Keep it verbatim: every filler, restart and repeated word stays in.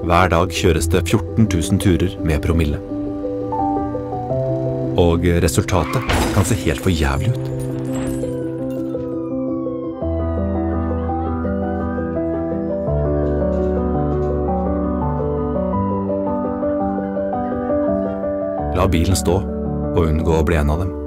Hver dag kjøres det fjorten tusen turer med promille. Og resultatet kan se helt for jævlig ut. La bilen stå, og unngå å bli en av dem.